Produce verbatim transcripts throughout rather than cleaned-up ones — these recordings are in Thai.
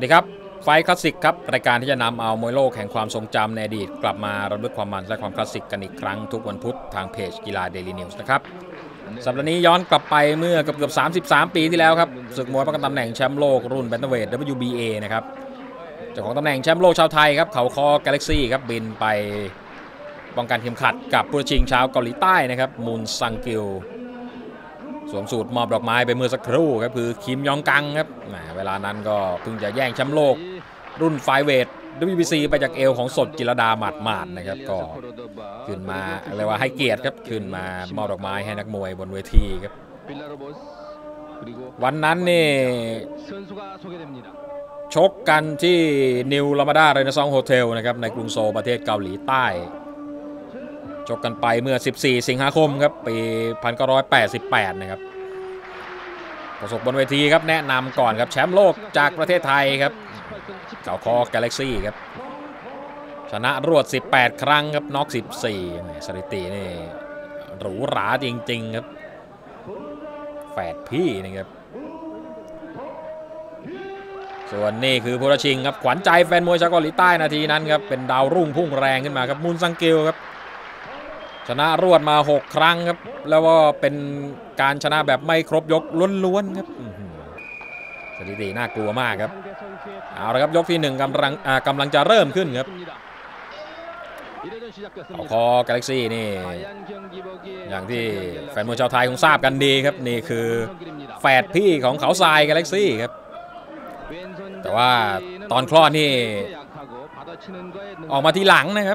วัสดีครับไฟคลาสสิกครับรายการที่จะนำเอามวยโลกแห่งความทรงจำในอดีตกลับมารำลึกความมันและความคลาสสิกกันอีกครั้งทุกวันพุธทางเพจกีฬาเดลี่นิวส์นะครับสัปดาห์นี้ย้อนกลับไปเมื่อเกือบเกือบสามสิบสามปีที่แล้วครับศึกมวยป้องกันตำแหน่งแชมป์โลกรุ่นแบนเทเวท ดับเบิลยู บี เอ นะครับเจ้าของตำแหน่งแชมป์โลกชาวไทยครับเขาคอกาแล็กซี่ครับบินไปป้องกันเข็มขัดกับผู้ชิงชาวเกาหลีใต้นะครับมุนซังกิลสวมสูตรมอบดอกไม้ไปเมื่อสักครู่ครับคือคิมยองกังครับเวลานั้นก็เพิ่งจะแย่งแชมป์โลกรุ่นไฟเวท ดับเบิลยู บี ซี ไปจากเอวของสดจิรดาหมาดหมาดนะครับก็ขึ้นมาเรียกว่าให้เกียรติครับขึ้นมามอบดอกไม้ให้นักมวยบนเวทีครับวันนั้นนี่ชกกันที่นิวลามาดาเรเนซองส์โฮเทลนะครับในกรุงโซลประเทศเกาหลีใต้ชกกันไปเมื่อสิบสี่สิงหาคมครับปีหนึ่งพันเก้าร้อยแปดสิบแปดนะครับประสบบนเวทีครับแนะนำก่อนครับแชมป์โลกจากประเทศไทยครับเก่าคอกาแล็กซี่ครับชนะรวดสิบแปดครั้งครับน็อกสิบสี่สถิตินี่หรูหราจริงๆครับแฝดพี่นะครับส่วนนี่คือผู้ท้าชิงครับขวัญใจแฟนมวยชาวเกาหลีใต้นาทีนั้นครับเป็นดาวรุ่งพุ่งแรงขึ้นมาครับมุนซังกิลครับชนะรวดมาหกครั้งครับแล้วก็เป็นการชนะแบบไม่ครบยกล้วนๆครับสถิติน่ากลัวมากครับเอาละครับยกที่หนึ่งกำลังกำลังจะเริ่มขึ้นครับคอกาแล็กซี่นี่อย่างที่แฟนมวยชาวไทยคงทราบกันดีครับนี่คือแฝดพี่ของเขาทรายกาแล็กซี่ครับแต่ว่าตอนคลอดนี่ออกมาทีหลังนะครับ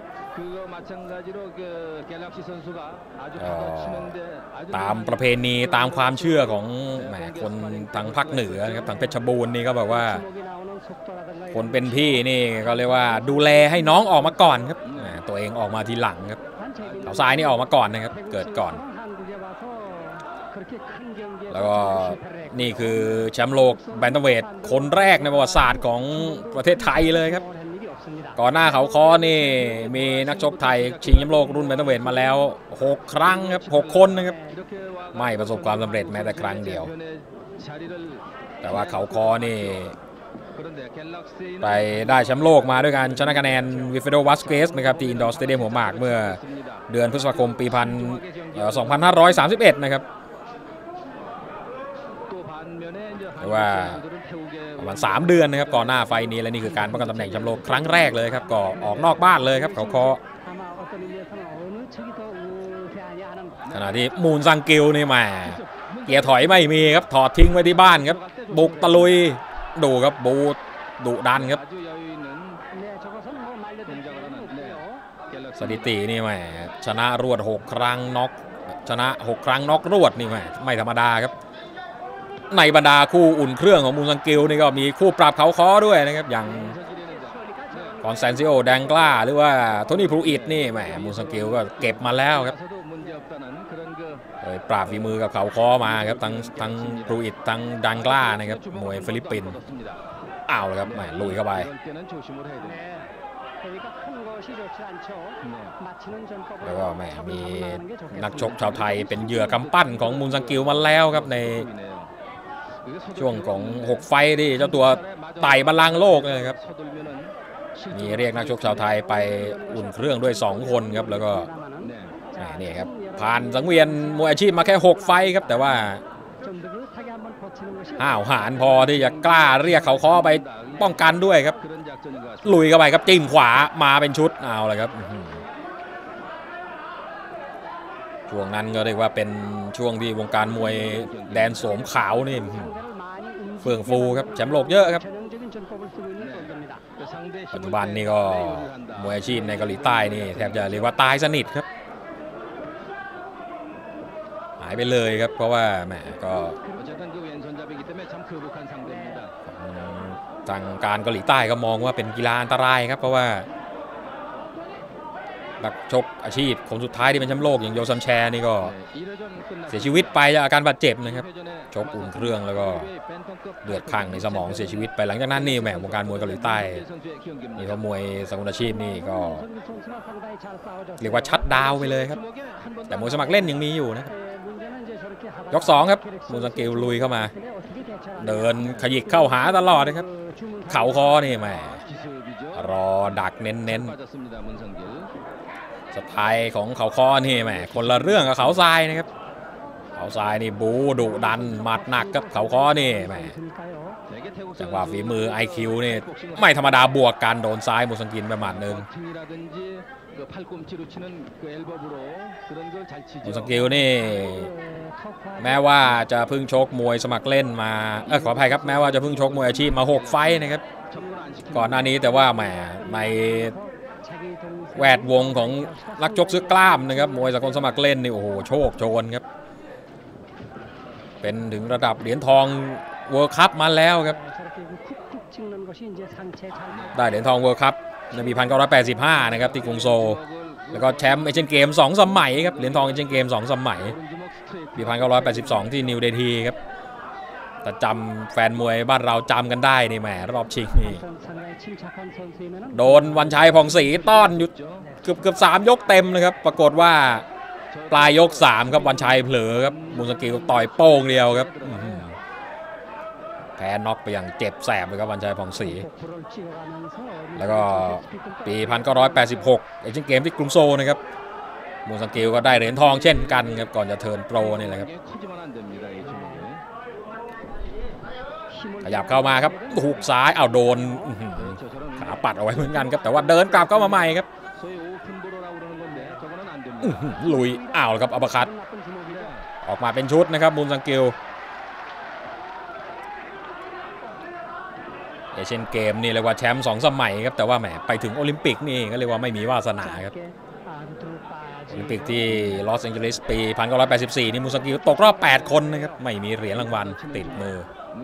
ตามประเพณีตามความเชื่อของแหมคนทางภาคเหนือนะครับทางเพชรบูรณ์นี่ก็แบบว่าคนเป็นพี่นี่ก็เรียกว่าดูแลให้น้องออกมาก่อนครับตัวเองออกมาทีหลังครับเขาทรายนี่ออกมาก่อนนะครับเกิดก่อนแล้วก็นี่คือแชมป์โลกแบนเทเวทคนแรกในประวัติศาสตร์ของประเทศไทยเลยครับก่อนหน้าเขาคอนี่มีนักชกไทยชิงแชมป์โลกรุ่นแบนเทเวทมาแล้วหกครั้งครับหกคนนะครับไม่ประสบความสำเร็จแม้แต่ครั้งเดียวแต่ว่าเขาคอนี่ไปได้แชมป์โลกมาด้วยการชนะคะแนนวิฟเฟโดวัสเกสนะครับที่อินดอร์สเตเดียมหัวหมากเมื่อเดือนพฤษภาคมปีสองพันห้าร้อยสามสิบเอ็ดนะครับแต่ว่าประมาณสามเดือนนะครับก่อนหน้าไฟนี้และนี่คือการป้องกันตำแหน่งแชมป์โลกครั้งแรกเลยครับก็ออกนอกบ้านเลยครับเขาคอขณะที่มูนซังกิลนี่มาเกียร์ถอยไม่มีครับถอดทิ้งไว้ที่บ้านครับบุกตะลุยดูครับบูดุดันครับสถิตินี่แหมชนะรวดหกครั้งน็อกชนะหกครั้งน็อกรวดนี่แหมไม่ธรรมดาครับในบรรดาคู่อุ่นเครื่องของมูนซังกิลนี่ก็มีคู่ปราบเขาคอด้วยนะครับอย่างคอนแซนซิโอแดงกล้าหรือว่าโทนี่พรูอิตนี่แหมมูนซังกิลก็เก็บมาแล้วครับปราบฝีมือกับเขาคอมาครับทั้งทั้งพรูอิตทั้งดังกล้านะครับมวยฟิลิปปินส์อ้าวเลยครับแหมลุยเข้าไปแล้วก็แหมมีนักชกชาวไทยเป็นเหยื่อกำปั้นของมูนซังกิลมาแล้วครับในช่วงของหกไฟที่เจ้าตัวไต่บัลลังก์โลกเลยครับมีเรียกนักชกชาวไทยไปอุ่นเครื่องด้วยสองคนครับแล้วก็นี่ครับผ่านสังเวียนมวยอาชีพมาแค่หกไฟครับแต่ว่าห้าวหาญพอที่จะกล้าเรียกเขาคอไปป้องกันด้วยครับลุยเข้าไปครับจิ้มขวามาเป็นชุดเอาเลยครับช่วงนั้นก็เรียกว่าเป็นช่วงที่วงการมวยแดนโสมขาวนี่เฟื่องฟูครับแชมป์โลกเยอะครับปัจจุบันนี่ก็มวยอาชีพในเกาหลีใต้นี่แทบจะเรียกว่าตายสนิทครับหายไปเลยครับเพราะว่าแหมก็ทางการเกาหลีใต้ก็มองว่าเป็นกีฬาอันตรายครับเพราะว่านักชกอาชีพคนสุดท้ายที่เป็นแชมป์โลกอย่างโยซัมแชร์นี่ก็เสียชีวิตไปจากอาการบาดเจ็บนะครับชกอุ่นเครื่องแล้วก็เลือดข้างในสมองเสียชีวิตไปหลังจากนั้นนี่แหมวงการมวยเกาหลีใต้นี่ก็มวยสกุลอาชีพนี่ก็เรียกว่าชัดดาวไปเลยครับแต่มวยสมัครเล่นยังมีอยู่นะครับยกสองครับมูซังกิวลุยเข้ามาเดินขยิกเข้าหาตลอดนะครับเข่าคอนี่แหมรอดักเน้นๆสไตล์ของเข่าคอนี่แหมคนละเรื่องกับเขาทรายนะครับเขาทรายนี่บูดุดันหมัดหนักกับเขาคอนี่แหมจังหวะฝีมือ ไอ คิว นี่ไม่ธรรมดาบวกกันโดนซ้ายมูซังกินไปหมัดหนึ่งมูซังกิวนี่แม้ว่าจะเพิ่งชกมวยสมัครเล่นมาเออขออภัยครับแม้ว่าจะเพิ่งชกมวยอาชีพมาหกไฟต์นะครับก่อนหน้านี้แต่ว่าแหมในแวดวงของนักชกซื้อกล้ามนะครับมวยสากลสมัครเล่นนี่โอ้โหโชคโชนครับเป็นถึงระดับเหรียญทองเวิลด์คัพมาแล้วครับได้เหรียญทองเวิลด์คัพในปีหนึ่งพันเก้าร้อยแปดสิบห้านะครับที่กรุงโซลแล้วก็แชมป์เอเชียนเกมสองสมัยครับเหรียญทองเอเชียนเกมสองสมัยปีหนึ่งพันเก้าร้อยแปดสิบสองที่นิวเดลีครับแต่จำแฟนมวยบ้านเราจำกันได้นี่แหมรอบชิงนี่โดนวันชัยผ่องศรีต้อนอยู่เกือบเกือบสามยกเต็มเลยครับปรากฏว่าปลายยกสามครับวันชัยเผลอครับมูซังกิวต่อยโป้งเดียวครับแพ้น็อกไปอย่างเจ็บแสบเลยครับวันชัยผ่องศรีแล้วก็ปีหนึ่งพันเก้าร้อยแปดสิบหกเอเชียนเกมที่กรุงโซลนะครับมูซังกิวก็ได้เหรียญทองเช่นกันครับก่อนจะเทิร์นโปรนี่แหละครับขยับเข้ามาครับหุกซ้ายเอาโดนขาปัดเอาไว้เหมือนกันครับแต่ว่าเดินกลับเข้ามาใหม่ครับลุยอ้าวครับอัปเปอร์คัตออกมาเป็นชุดนะครับมูซังกิวเอเชียนเกมนี่เรียกว่าแชมป์สองสมัยครับแต่ว่าแหมไปถึงโอลิมปิกนี่ก็เรียกว่าไม่มีวาสนาครับโอลิมปิกที่ลอสแองเจลิสปีหนึ่งพันเก้าร้อยแปดสิบสี่นี่มูซังกิวตกรอบแปดคนนะครับไม่มีเหรียญรางวัลติดมือ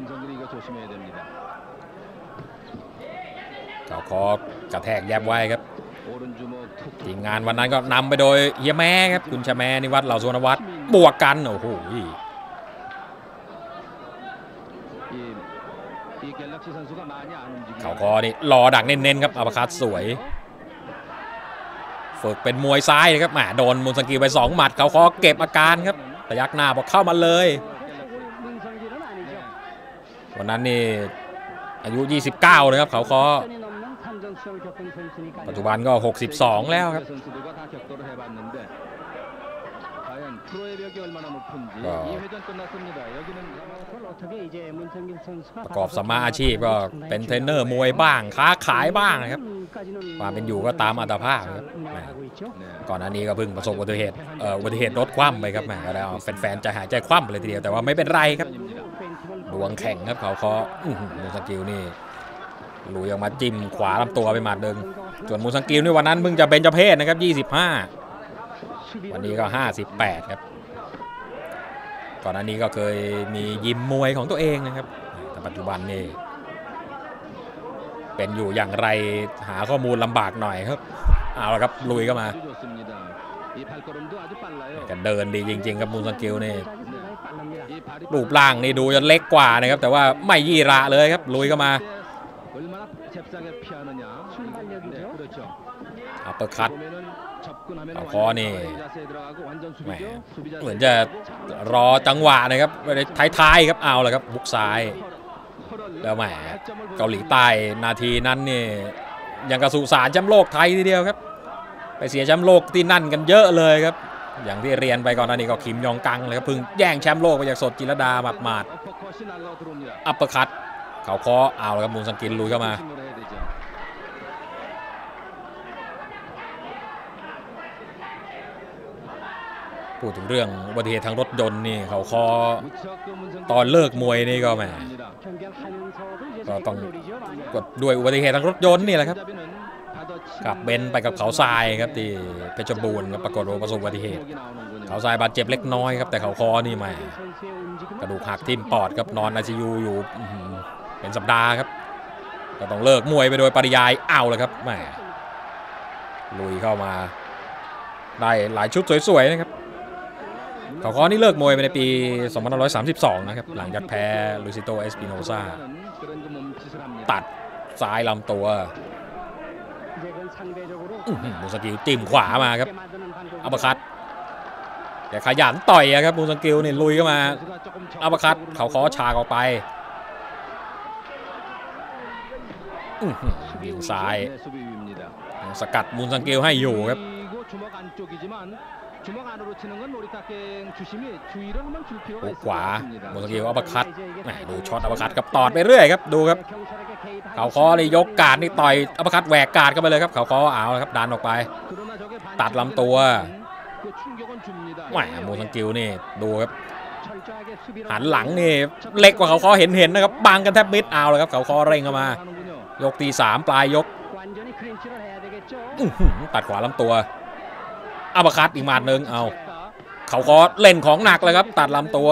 เข่าคอกระแทกแยบไว้ครับทีมงานวันนั้นก็นำไปโดยเฮียแม่ครับคุณชาแม่นิวัฒน์เหล่าสุวรรณวัฒน์บวกกันโอ้โหเข่าคอนี่รอดักเน้นๆครับอัปเปอร์คัตสวยฝึกเป็นมวยซ้ายนะครับแหมโดนมูซังกิวไปสองหมัดเข่าคอเก็บอาการครับพยักหน้าบอกเข้ามาเลยวันนั้นนี่อายุยี่สิบเก้าเลยครับเข่าคอปัจจุบันก็หกสิบสองแล้วครับประกอบสัมมาอาชีพก็เป็นเทรนเนอร์มวยบ้างค้าขายบ้างนะครับความเป็นอยู่ก็ตามอัตภาพครับก่อนหน้านี้ก็เพิ่งประสบอุบัติเหตุอุบัติเหตุรถคว่ำไปครับแหมแล้วแฟนๆจะหายใจคว่ำเลยทีเดียวแต่ว่าไม่เป็นไรครับดวงแข่งครับเขาเคาะมูซังกิวนี่ลุยออกมาจิ้มขวาลำตัวไปหมัดหนึ่งส่วนมูซังกิวนี่วันนั้นเพิ่งจะเป็นเจ้าเพศนะครับยี่สิบห้าวันนี้ก็ห้าสิบแปดครับก่อนหน้านี้ก็เคยมียิมมวยของตัวเองนะครับแต่ปัจจุบันนี่เป็นอยู่อย่างไรหาข้อมูลลำบากหน่อยครับเอาละครับลุยเข้ามากันเดินดีจริงๆครับมูซังกิวนี่รูปร่างนี่ดูจะเล็กกว่านะครับแต่ว่าไม่ยี่ระเลยครับลุยเข้ามาอัปเปอร์คัตเอาคอนี่เหมือนจะรอจังหวะนะครับท้ายๆครับเอาเลยครับบุกซ้ายแล้วแหมเกาหลีใต้นาทีนั้นนี่ยังกระสุสานแชมป์โลกไทยทีเดียวครับไปเสียแชมป์โลกที่นั่นกันเยอะเลยครับอย่างที่เรียนไปก่อนหน้านี้ก็คิมยองกังเลยครับเพิ่งแย่งแชมป์โลกไปจากสดจิรดาหมาดๆอัปเปอร์คัตเขาคอเอาเลยครับมูซังกิวลุยเข้ามาพูดถึงเรื่องอุบัติเหตุทางรถยนต์นี่เขาคอตอนเลิกมวยนี่ก็แหมก็ต้องกดด้วยอุบัติเหตุทางรถยนต์นี่แหละครับกับเบนไปกับเขาทรายครับที่เพชรบูรณ์ปรากฏว่าประสบอุบัติเหตุเขาทรายบาดเจ็บเล็กน้อยครับแต่เขาคอนี่แหมกระดูกหักทิ่มปอดครับนอนไอซียูอยู่เป็นสัปดาห์ครับก็ต้องเลิกมวยไปโดยปริยายเอาเลยครับแหมลุยเข้ามาได้หลายชุดสวยๆนะครับเขาคอนี่เลิกมวยไปในปีสองพันห้าร้อยสามสิบสองนะครับหลังจากแพ้ลูซิโตเอสปิโนซาตัดซ้ายลำตัวมูซังกิวจิ้มขวามาครับอัปเปอร์คัตแกขยันต่อยครับมูซังกิวนี่ลุยเข้ามาอัปเปอร์คัตเขาขอฉากออกไปยิงซ้ายสกัดมูซังกิวให้อยู่ครับขวามูซังกิวอัปเปอร์คัตดูช็อตอัปเปอร์คัตกับตอดไปเรื่อยครับดูครับเขาคอเลยยกการนี่ต่อยอัปเปอร์คัตแหวกการเข้าไปเลยครับเขาคอเอาครับดันออกไปตัดลำตัวแหมมูซังกิวนี่ดูครับหันหลังนี่เล็กกว่าเขาคอเห็นเห็นนะครับบังกันแทบมิดเอาเลยครับเขาคอเร่งเข้ามายกตีสามปลายยกตัดขวาลำตัวอัปเปอร์คัตอีกหมัดหนึ่งเอาเขาคอเล่นของหนักเลยครับตัดลำตัว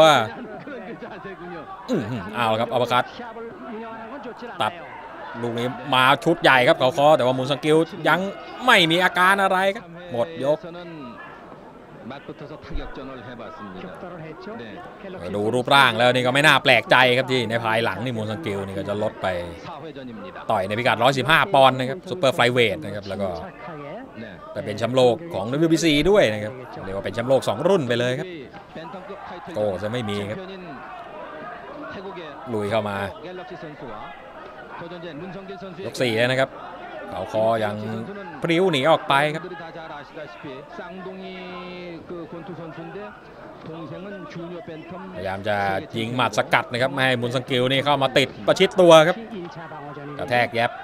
เอาครับอัปเปอร์คัตตัดลูกนี้มาชุดใหญ่ครับเขาคอแต่ว่ามูซังกิวยังไม่มีอาการอะไรครับหมดยกดูรูปร่างแล้วนี่ก็ไม่น่าแปลกใจครับที่ในภายหลังนี่มูซังกิวนี่ก็จะลดไปต่อยในพิกัดหนึ่งร้อยสิบห้าปอนด์นะครับซุปเปอร์ไฟล์เวทนะครับแล้วก็แต่เป็นแชมป์โลกของ ดับเบิลยู บี ซี ด้วยนะครับเรียกว่าเป็นแชมป์โลกสองรุ่นไปเลยครับโก้จะไม่มีครับลุยเข้ามายกสี่นะครับเขาคอยังพริ้วหนีออกไปครับพยายามจะยิงหมัดสกัดนะครับไม่ให้มูซังกิวนี่เข้ามาติดประชิดตัวครับกระแทกแยบ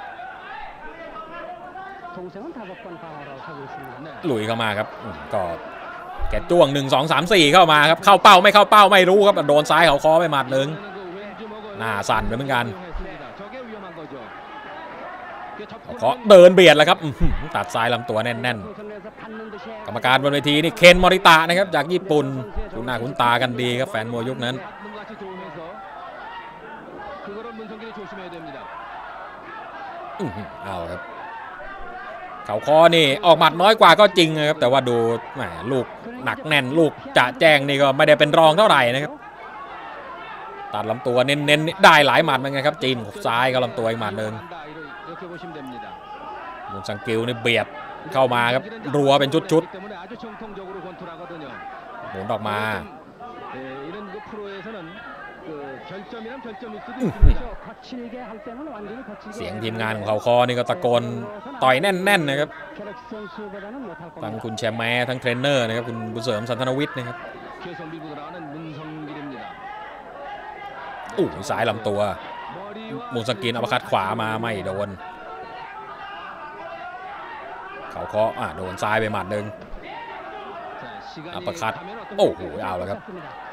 ลุยเข้ามาครับก็แกจ้วงหนึ่งสองสามสี่เข้ามาครับเข้าเป้าไม่เข้าเป้าไม่รู้ครับโดนซ้ายเขาคอไปหมัดหนึ่งหน้าสั่นไปเหมือนกันเขาเดินเบียดแล้วครับตัดซ้ายลำตัวแน่นๆกรรมการบนเวทีนี่เคนมอริตะนะครับจากญี่ปุ่นคุ้นหน้าคุ้นตากันดีครับแฟนมวยยุคนั้นเอาครับเขาคอนี่ออกหมัดน้อยกว่าก็จริงนะครับแต่ว่าดูแหมลูกหนักแน่นลูกจะแจ้งนี่ก็ไม่ได้เป็นรองเท่าไหร่นะครับตัดลำตัวเน้นๆได้หลายหมัดเหมือนกันครับจีนซ้ายก็ลำตัวอีกหมัดหนึ่งมูซังกิวนี่เบียดเข้ามาครับรัวเป็นชุดๆหมุนออกมาเสียงทีมงานของเขาคอนี่ก็ตะโกนต่อยแน่นๆนะครับทั้งคุณแชมแมร์ทั้งเทรนเนอร์นะครับคุณบุญเสริมสันทนวิทย์นะครับอู้สายลำตัวมูซังกิวอัปเปอร์คัตขวามาไม่โดนเขาเคาะอ่ะโดนซ้ายไปหมัดหนึ่งอัปเปอร์คัตโอ้โหเอาแล้วครับ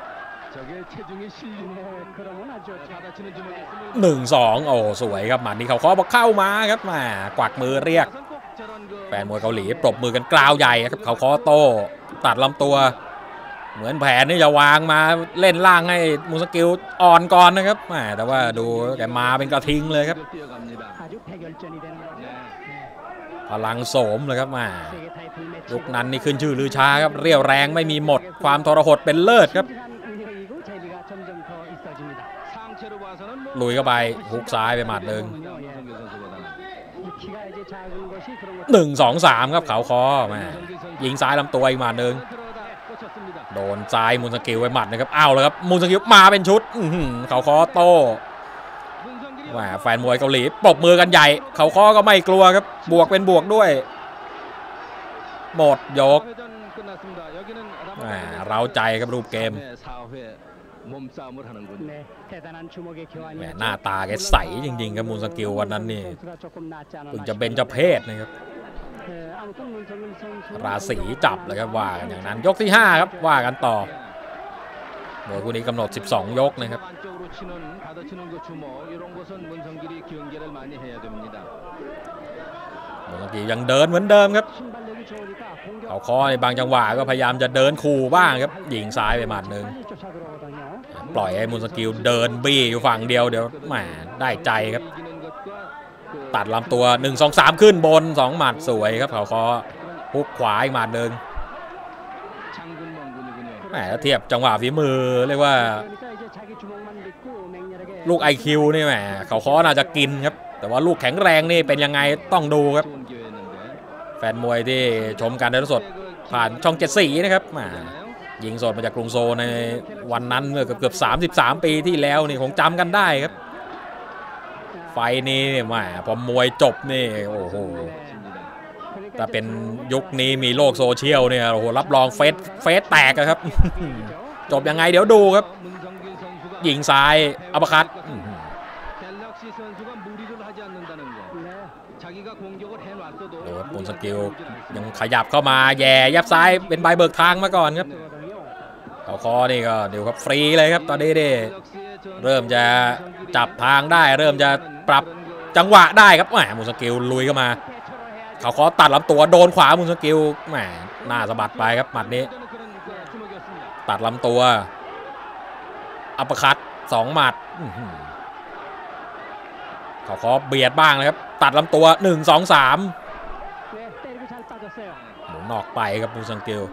หนึ่งสองโอ้สวยครับหมัดนี้เขาเคาะบอกเข้ามาครับมากวักมือเรียกแฟนมวยเกาหลีปรบมือกันกล่าวใหญ่ครับเขาเคาะโต้ตัดลำตัวเหมือนแผนนี่จะวางมาเล่นล่างให้มูซังกิวอ่อนก่อนนะครับแต่ว่าดูแกมาเป็นกระทิงเลยครับพลังโสมเลยครับมายุคนั้นนี่ขึ้นชื่อลือช้าครับเรี่ยวแรงไม่มีหมดความทรหดเป็นเลิศครับลุยเข้าไปฮุกซ้ายไปหมัดหนึ่งหนึ่งสองสามครับเขาคอมายิงซ้ายลำตัวอีกหมัดหนึ่งโดนซ้ายมูซังกิวไปหมัดนะครับเอาเลยครับมูซังกิวมาเป็นชุดเขาคอโต้แฟนมวยเกาหลีปรบมือกันใหญ่เขาคอก็ไม่กลัวครับบวกเป็นบวกด้วยหมดยกเราใจครับรูปเกมแหมหน้าตาแกใสจริงๆครับมูซังกิววันนั้นนี่เพิ่งจะเบญจเพศนะครับราศีจับเลยครับว่ากันอย่างนั้นยกที่ห้าครับว่ากันต่อโดยคู่นี้กำหนดสิบสองยกนะครับมูซังกิวยังเดินเหมือนเดิมครับเขาคอในบางจังหวะก็พยายามจะเดินขู่บ้างครับยิงซ้ายไปหมัดหนึ่งปล่อยให้มูซังกิวเดินบี้อยู่ฝั่งเดียวเดี๋ยวแหมได้ใจครับตัดลำตัวหนึ่งสองสามขึ้นบนสองหมัดสวยครับเขาคอฮุกขวาอีกหมัดหนึ่งแหมเทียบจังหวะฝีมือเรียกว่าลูก ไอ คิว นี่แหมเขาคอน่าจะกินครับแต่ว่าลูกแข็งแรงนี่เป็นยังไงต้องดูครับแฟนมวยที่ชมการถ่ายทอดสดผ่านช่องเจ็ดสีนะครับยิงสดมาจากกรุงโซในวันนั้นเมื่อเกือบสามสิบสามปีที่แล้วนี่คงจำกันได้ครับไฟนี้แหมพอมวยจบนี่โอ้โหแต่เป็นยุคนี้มีโลกโซเชียลเนี่ยโอ้โหรับรองเฟซเฟซแตกครับ จบยังไงเดี๋ยวดูครับยิงซ้ายอัปเปอร์คัตโดดปูนสกิลยังขยับเข้ามาแย่ยับซ้ายเป็นใบเบิกทางมาก่อนครับเขาคอนี่ก็เดี๋ยวครับฟรีเลยครับตอนนี้ดิเริ่มจะจับทางได้เริ่มจะปรับจังหวะได้ครับแหมมูนสกิลลุยเข้ามาเขาคอตัดลำตัวโดนขวามูนสกิลแหมหน้าสะบัดไปครับหมัดนี้ตัดลำตัวอัปเปอร์คัตสองหมัดเขาขอเบียดบ้างเลยครับตัดลำตัวหนึ่ง สอง สามหมุนออกไปครับมูซังกิล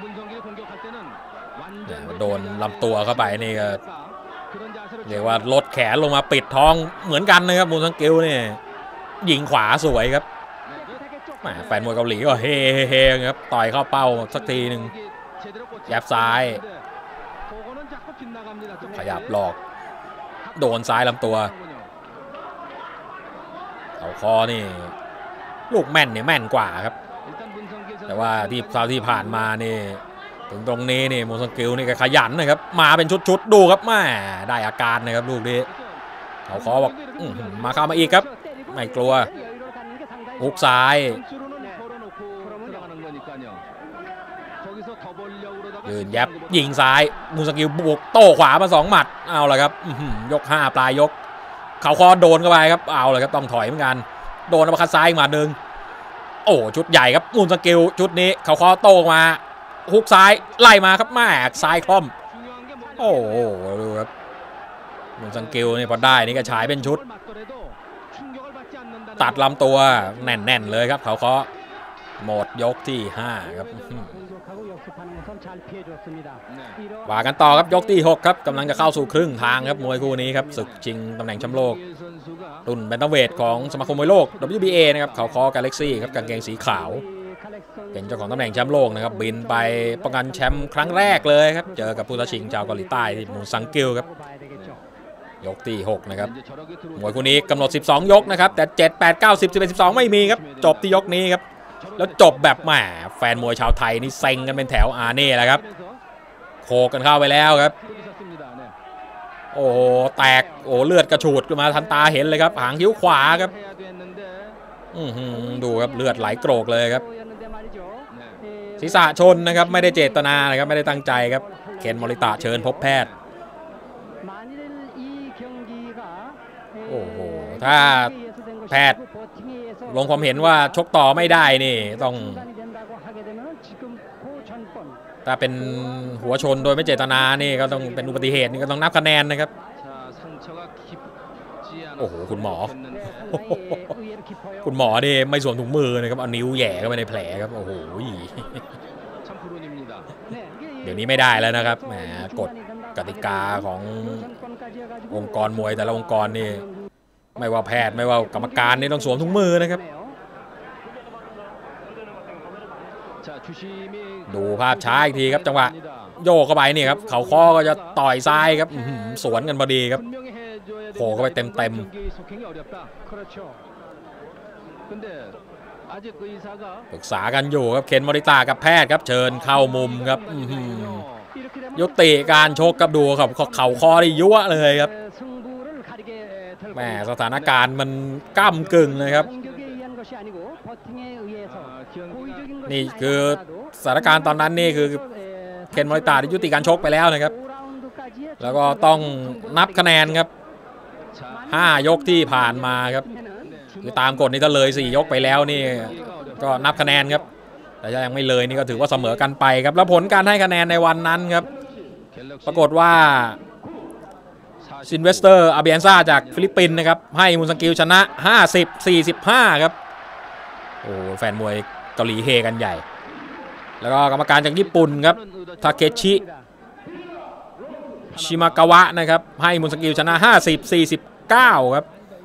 โดนลำตัวเข้าไปนี่ก็เรียกว่าลดแขนลงมาปิดท้องเหมือนกันนะครับมูซังกิลนี่ยิงขวาสวยครับแฟนมวยเกาหลีก็เฮ่เฮ่ครับต่อยเข้าเป้าสักทีหนึ่งแยบซ้ายขยับหลอกโดนซ้ายลำตัวเขาคอนี่ลูกแม่นเนี่ยแม่นกว่าครับแต่ว่าที่คราวที่ผ่านมานี่ถึงตรงนี้นี่มูซังกิลนี่ก็ขยันนะครับมาเป็นชุดๆดูครับแม่ได้อาการนะครับลูกนี้เขาคอบอกมาเข้ามาอีกครับไม่กลัวฮุกซ้ายยืนยับยิงซ้ายมูซังกิลบวกโต้ขวามาสองหมัดเอาละครับยกห้าปลายยกเขาคอโดนเข้าไปครับเอาเลยครับต้องถอยเหมือนกันโดนอัปเปอร์คัตซ้ายมาหนึ่งโอ้ชุดใหญ่ครับมูนสกิลชุดนี้เขาคอโต้มาฮุกซ้ายไล่มาครับแม่ซ้ายคล่อมโอ้โหดูครับมูนสกิลนี่พอได้นี่ก็ฉายเป็นชุดตัดลำตัวแน่นๆเลยครับเขาคอหมดยกที่ห้าครับว่ากันต่อครับยกที่หกครับกำลังจะเข้าสู่ครึ่งทางครับมวยคู่นี้ครับศึกชิงตำแหน่งแชมป์โลกรุ่นแบนตัมเวทของสมาคมมวยโลก ดับเบิลยู บี เอ นะครับเขาคอกาแล็กซี่ครับกางเกงสีขาวเป็นเจ้าของตำแหน่งแชมป์โลกนะครับบินไปป้องกันแชมป์ครั้งแรกเลยครับเจอกับผู้ท้าชิงชาวเกาหลีใต้ที่มูซังกิลครับยกที่หกนะครับมวยคู่นี้กำหนดสิบสองยกนะครับแต่เจ็ด แปด เก้า สิบ สิบเอ็ด สิบสองไม่มีครับจบที่ยกนี้ครับแล้วจบแบบแหมแฟนมวยชาวไทยนี่เซ็งกันเป็นแถวอาเน่แหละครับโขกกันเข้าไปแล้วครับโอ้โหแตกโอ้เลือดกระฉูดขึ้นมาทันตาเห็นเลยครับหางคิ้วขวาครับอือดูครับเลือดไหลโกรกเลยครับศีรษะชนนะครับไม่ได้เจตนานะครับไม่ได้ตั้งใจครับเคนมอริตะเชิญพบแพทย์โอ้โหถ้าแพทย์ลงความเห็นว่าชกต่อไม่ได้นี่ต้องถ้าเป็นหัวชนโดยไม่เจตนานี่ก็ต้องเป็นอุบัติเหตุนี่ก็ต้องนับคะแนนนะครับโอ้โหคุณหมอคุณหมอนี่ไม่สวมถุงมือนะครับเอานิ้วแหย่เข้าไปในแผลครับโอ้โหเดี๋ยวนี้ไม่ได้แล้วนะครับแหมกฎกติกาขององค์กรมวยแต่ละองค์กรนี่ไม่ว่าแพทย์ไม่ว่ากรรมการนี่ต้องสวมถุงมือนะครับดูภาพช้าอีกทีครับจังหวะโยกเข้าไปนี่ครับเขาข้อก็จะต่อยซ้ายครับสวนกันพอดีครับโผล่เข้าไปเต็มเต็มปรึกษากันอยู่ครับเคนมอริตะกับแพทย์ครับเชิญเข้ามุมครับยุติการชกกับดูครับเข่าคอได้ยั่วเลยครับแหมสถานการณ์มันก้ำกึ่งเลยครับนี่คือสถานการณ์ตอนนั้นนี่คือเคนมอริตะได้ยุติการชกไปแล้วนะครับแล้วก็ต้องนับคะแนนครับห้ายกที่ผ่านมาครับคือตามกฎนี่ถ้าเลยสี่ยกไปแล้วนี่ก็นับคะแนนครับแต่ถ้ายังไม่เลยนี่ก็ถือว่าเสมอกันไปครับแล้วผลการให้คะแนนในวันนั้นครับปรากฏว่าซินเวสเตอร์อาเบียนซ่าจากฟิลิปปินส์นะครับให้มูซังกิลชนะห้าสิบ สี่สิบห้าครับโอ้แฟนมวยเกาหลีเฮกันใหญ่แล้วก็กรรมการจากญี่ปุ่นครับทาเคชิชิมากาวะนะครับให้มูซังกิลชนะห้าสิบ สี่สิบเก้าครับ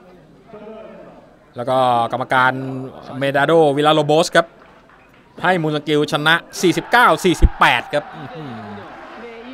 แล้วก็กรรมการเมดาโดวิลาโลโบสครับให้มูซังกิลชนะสี่สิบเก้า สี่สิบแปดครับ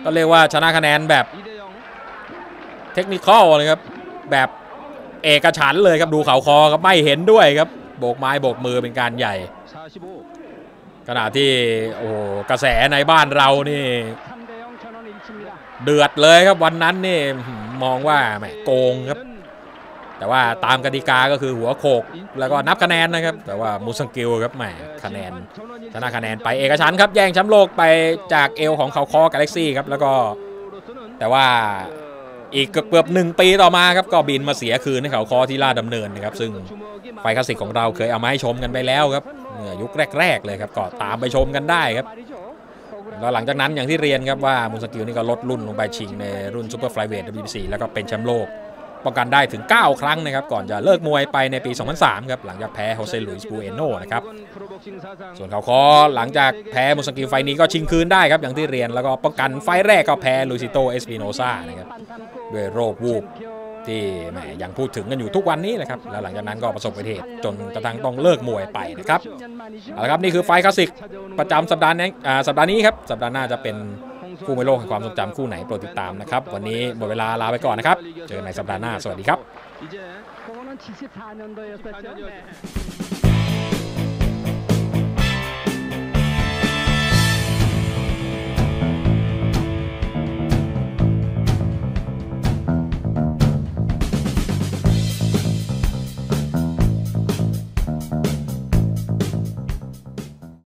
ก็เรียกว่าชนะคะแนนแบบเทคนิคอลเลยครับแบบเอกฉันท์เลยครับดูเขาคอครับไม่เห็นด้วยครับโบกไม้โบกมือเป็นการใหญ่ขณะที่โอ้กระแสในบ้านเรานี่เดือดเลยครับวันนั้นนี่มองว่าแหมโกงครับแต่ว่าตามกติกาก็คือหัวโขกแล้วก็นับคะแนนนะครับแต่ว่ามูซังกิวครับแหมคะแนนชนะคะแนนไปเอกฉันท์ครับแย่งแชมป์โลกไปจากเอวของเขาคอกาแล็กซี่ครับแล้วก็แต่ว่าอีกเกือบหนึ่งปีต่อมาครับก็บินมาเสียคืนให้เขาคอที่ลาดดำเนินนะครับซึ่งไฟคลาสสิกของเราเคยเอามาให้ชมกันไปแล้วครับเมื่อยุคแรกๆเลยครับก็ตามไปชมกันได้ครับแล้วหลังจากนั้นอย่างที่เรียนครับว่ามูซังกิวนี่ก็ลดรุ่นลงไปชิงในรุ่นซูเปอร์ไฟล์เวท ดับเบิลยู บี ซี แล้วก็เป็นแชมป์โลกป้องกันได้ถึงเก้าครั้งนะครับก่อนจะเลิกมวยไปในปีสองพันสามครับหลังจากแพ้โฮเซลุยส์บูเอโนนะครับส่วนเขาคอหลังจากแพ้มูซังกิวไฟนี้ก็ชิงคืนได้ครับอย่างที่เรียนแล้วก็ป้องกันไฟแรกก็แพ้ลูซิโตเอสปิโนซานะครับด้วยโรควูบที่แหมยังพูดถึงกันอยู่ทุกวันนี้นะครับแล้วหลังจากนั้นก็ประสบอุบัติเหตุจนกระทั่งต้องเลิกมวยไปนะครับเอาละครับนี่คือไฟคลาสสิกประจำสัปดาห์นี้สัปดาห์นี้ครับสัปดาห์หน้าจะเป็นคู่มวยโลกแห่งความทรงจำคู่ไหนโปรดติดตามนะครับวันนี้หมดเวลาลาไปก่อนนะครับเจอกันในสัปดาห์หน้าสวัสดีครับ